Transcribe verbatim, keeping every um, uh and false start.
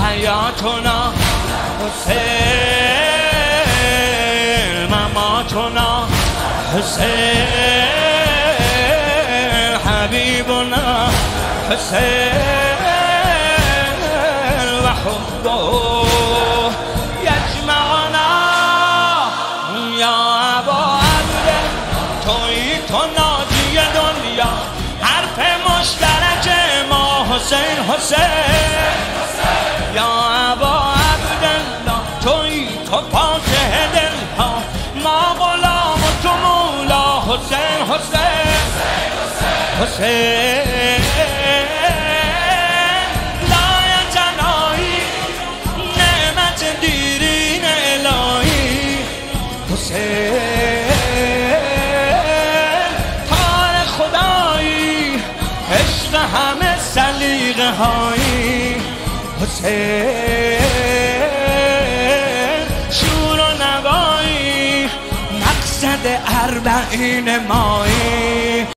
حیاتنا حسین مماتنا حسین حبیبنا حسین و حبه یجمعنا یا ابا عبد تویی تو ناجی دنیا حرف مشترک ما حسین حسین یا ابا عبدالله تویی تو فاتح دلها ما غلام و تو مولا حسین حسین حسین لای جنایی نعمت دیرین الهی حسین تار خدایی عشق همه سلیقه هایی حسین شور و نوایی مقصد اربعین مایی